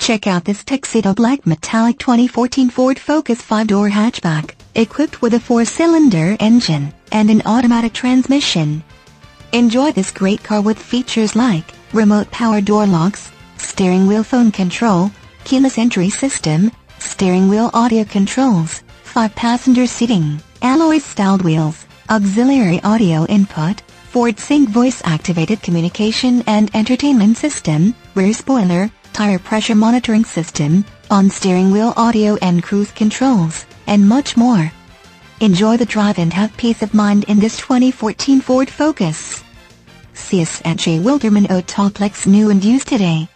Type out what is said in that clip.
Check out this tuxedo black metallic 2014 Ford Focus 5-door hatchback, equipped with a 4-cylinder engine and an automatic transmission. Enjoy this great car with features like remote power door locks, steering wheel phone control, keyless entry system, steering wheel audio controls, 5-passenger seating, alloy-styled wheels, auxiliary audio input, Ford Sync voice-activated communication and entertainment system, rear spoiler, tire pressure monitoring system, on-steering wheel audio and cruise controls, and much more. Enjoy the drive and have peace of mind in this 2014 Ford Focus. See us at J. Wilderman Autoplex New and Used today.